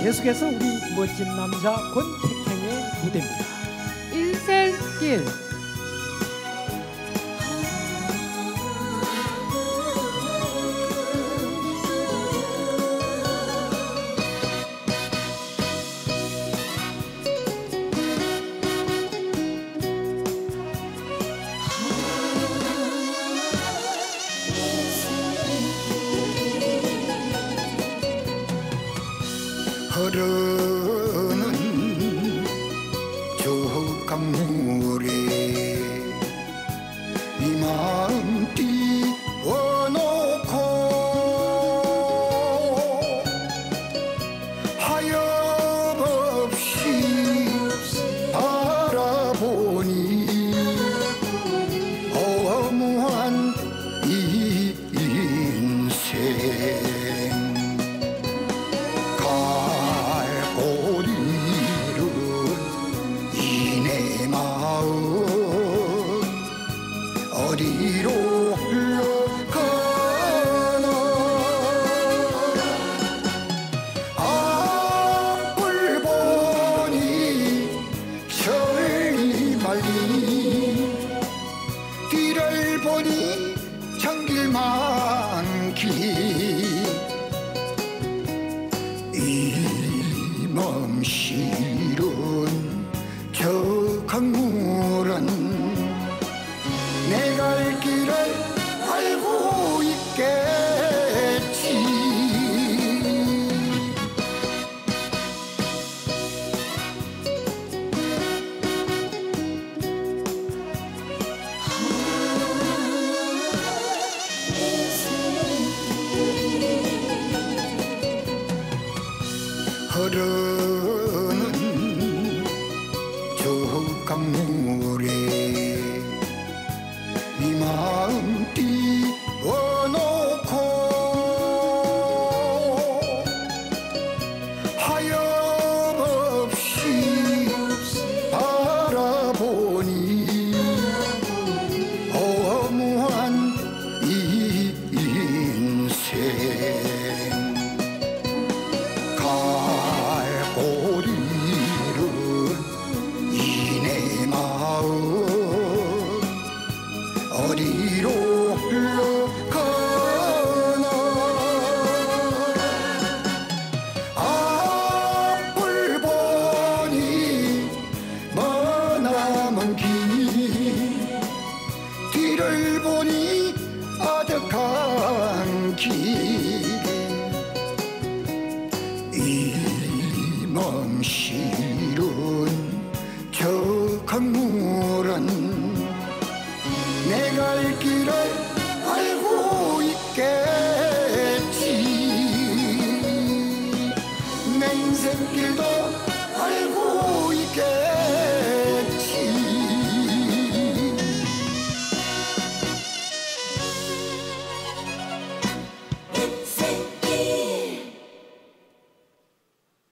계속해서 우리 멋진 남자 권태형의 무대입니다. 인생길. 흐르는 저 강물에 이 마음 띄워놓고 하염없이 바라보니 허무한 이 인생 어디로 흘러가나 앞을 보니 철이 말리 뒤를 보니 장길 많기 이 맘 실은 저 강물은 내 갈 길을 알고 있겠지. 흐르는 저 강물에 이 마음 띄워놓고 하염없이 바라보니 허무한 이 인생 갈 곳 잃은 이 내 마음 어디로 흘러가나 앞을 보니 머나먼 길 뒤를 보니 아득한 길 이 맘 실은 저 강물은 내 갈 길을 알고 있겠지. 내 인생길도 알고 있겠지.